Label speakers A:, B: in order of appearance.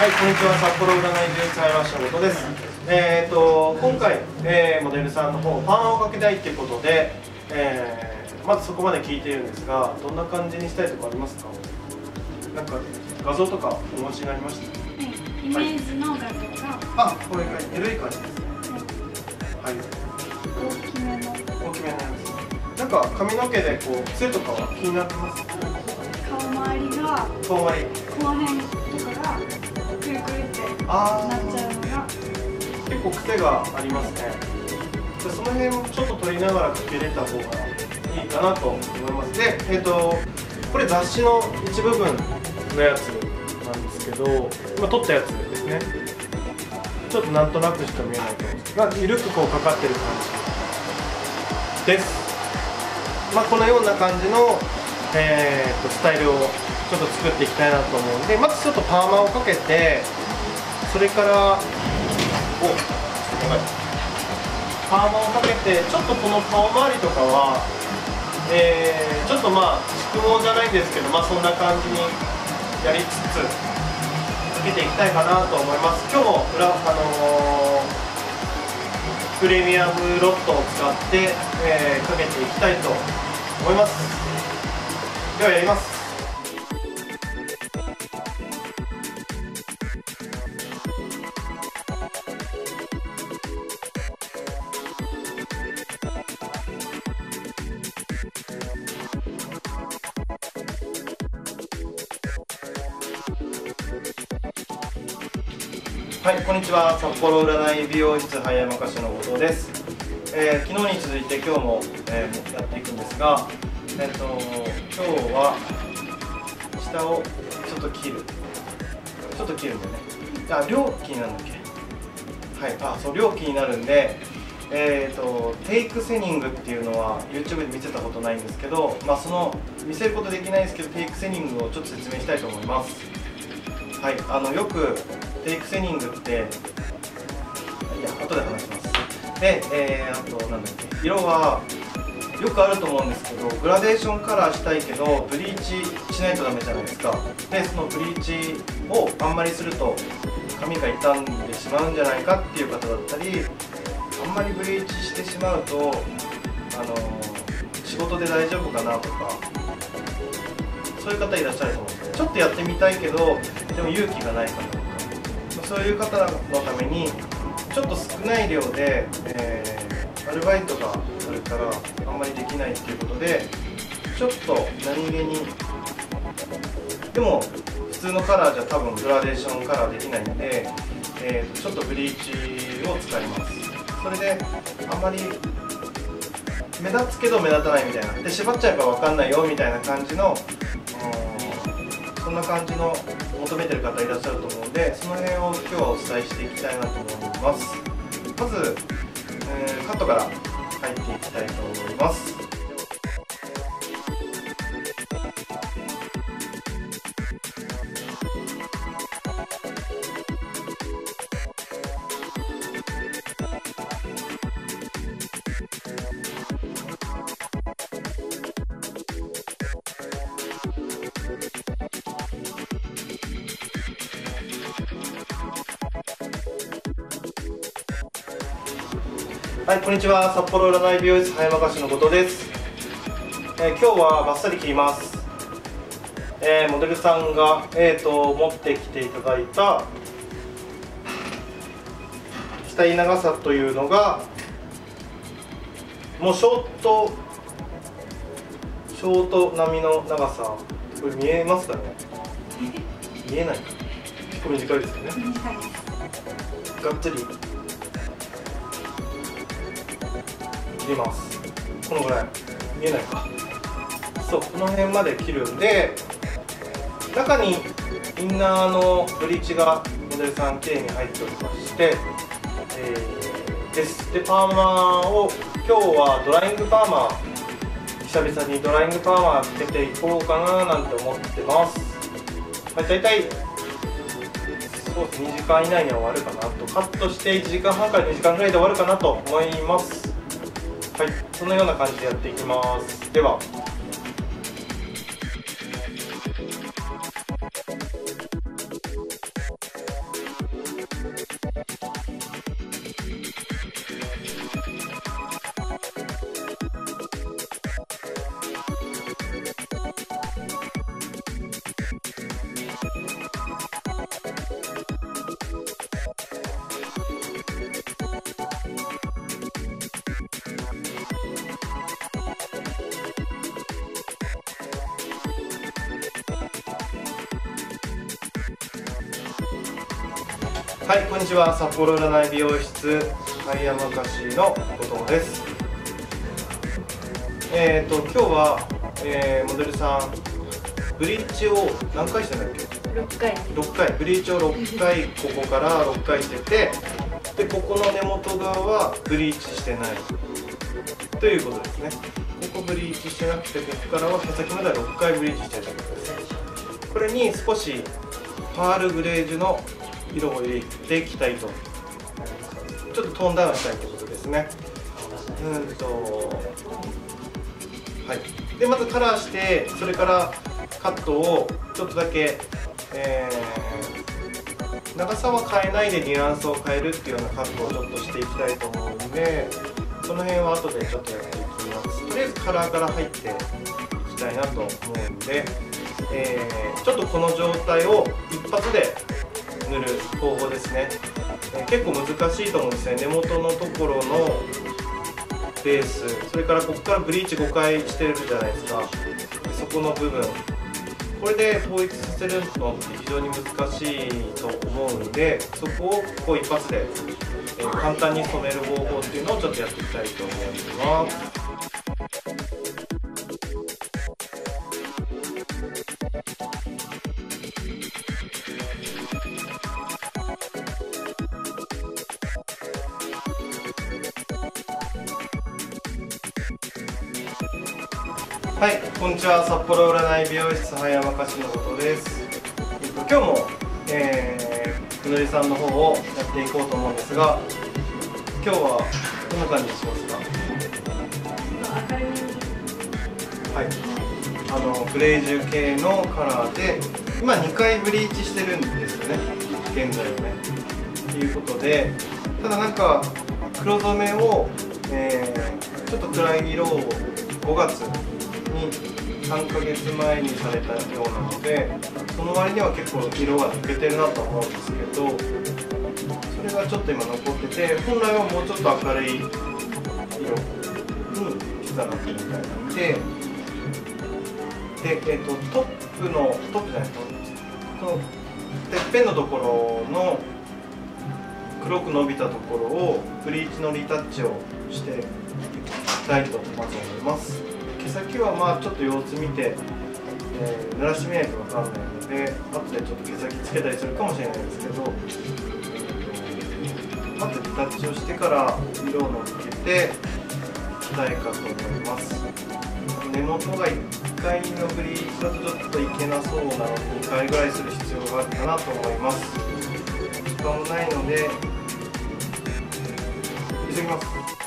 A: はい、こんにちは。札幌占い美容師早橋のことです。今回、モデルさんの方パンをかけたいということで、まずそこまで聞いているんですが、どんな感じにしたいとかありますか？なんか画像とかお持ちになりました？
B: はい、イメージの画像が、
A: あ、これが緩い感じですね。はい。
B: 大きめの
A: 大きめのやつ。なんか髪の毛でこう癖とかは気になってます？
B: 顔周りが、
A: 顔周り。
B: この辺とかがくるくるってなっちゃうのが
A: 結構癖がありますね。でその辺をちょっと取りながらかけれた方がいいかなと思います。で、これ雑誌の一部分のやつなんですけど、今撮ったやつですね。ちょっとなんとなくしか見えないと思うんですが、緩くこうかかってる感じです。このような感じの、スタイルをちょっと作っていきたいなと思うんで、まずちょっとパーマをかけて、それからパーマをかけて、ちょっとこの顔周りとかは、ちょっと蓄毛じゃないんですけど、そんな感じにやりつつかけていきたいかなと思います。今日もプレミアムロットを使って、かけていきたいと思います。ではやります。はい、こんにちは。札幌占い美容室早山かしの後藤です。昨日に続いて今日も、やっていくんですが、今日は下をちょっと切るんだよね。料金なんだっけ。はい、そう料金になるんで、テイクセニングっていうのは YouTube で見せたことないんですけど、その見せることできないですけど、テイクセニングをちょっと説明したいと思います。はい、よくテイクセニングって、いや、後で話します。で、あと、なんだっけ、色はよくあると思うんですけど、グラデーションカラーしたいけど、ブリーチしないとダメじゃないですか。で、そのブリーチをあんまりすると、髪が傷んでしまうんじゃないかっていう方だったり、あんまりブリーチしてしまうと、仕事で大丈夫かなとか、そういう方いらっしゃると思うんですね。ちょっとやってみたいけど、でも勇気がない方とか、そういう方のためにちょっと少ない量で、アルバイトがあるからあんまりできないっていうことで、ちょっと何気にでも普通のカラーじゃ多分グラデーションカラーできないんで、ちょっとブリーチを使います。それであんまり目立つけど目立たないみたいなで、縛っちゃえば分かんないよみたいな感じの、そんな感じの求めてる方いらっしゃると思うので、その辺を今日はお伝えしていきたいなと思います。まず、カットから入っていきたいと思います。はい、こんにちは。札幌占い美容室早山かしのことです。今日はバッサリ切ります。モデルさんが、持ってきていただいた下着長さというのがもうショート並みの長さ。これ見えますかね？見えないか。結構短いですよね。がっつり切ります。このぐらい見えないか。そう、この辺まで切るんで、中にインナーのブリーチがモデルさん綺麗に入っておりまして、です。でパーマを今日はドライングパーマ、久々にドライングパーマつけていこうかななんて思ってます。大体そうです、2時間以内には終わるかなと。カットして1時間半から2時間ぐらいで終わるかなと思います。はい、そのような感じでやっていきます。でははい、こんにちは。札幌占い美容室灰山菓子の後藤です。今日は、モデルさんブリーチを何回してんだっけ？6回ブリーチを6回ここから6回してて、でここの根元側はブリーチしてないということですね。ここブリーチしてなくて、ここからは毛先までは6回ブリーチしてるということです。これに少しパールグレージュの色を入れていきたいと、ちょっとトーンダウンしたいということですね。はい、でまずカラーして、それからカットをちょっとだけ、長さは変えないでニュアンスを変えるっていうようなカットをちょっとしていきたいと思うので、その辺は後でちょっとやっていきます。とりあえずカラーから入っていきたいなと思うんで、ちょっとこの状態を一発で塗る方法ですね。結構難しいと思うんですね。根元のところのベース、それからここからブリーチ5回してるじゃないですか。でそこの部分、これで統一させるのって非常に難しいと思うんで、そこをこう一発で、簡単に染める方法っていうのをちょっとやっていきたいと思います。はい、こんにちは。札幌占い美容室灰山菓子の後藤です。今日も、くぬりさんの方をやっていこうと思うんですが、今日はどんな感じにしますか？はい、グレージュ系のカラーで、今2回ブリーチしてるんですよね、現在はね。ということで、ただなんか黒染めを、ちょっと暗い色を5月に3ヶ月前にされたようなので、その割には結構色が抜けてるなと思うんですけど、それがちょっと今残ってて、本来はもうちょっと明るい色にしたらみたいなんで、トップじゃない、このてっぺんのところの黒く伸びたところをブリーチのリタッチをしていきたいとまず思います。毛先はまあちょっと様子見て、濡らしてみないと分かんないので、後でちょっと毛先つけたりするかもしれないですけど、まずリタッチをしてから色をのっけていきたいかと思います。根元が1回のブリーチだとちょっといけなそうなので、2回ぐらいする必要があるかなと思います。時間もないので急ぎます。